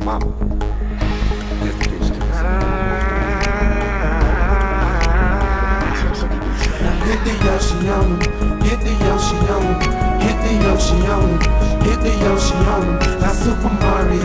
mama. Hit the Yoshi on 'em, hit the Yoshi on 'em, hit the Yoshi on 'em, hit the Yoshi on 'em, like Super Mario.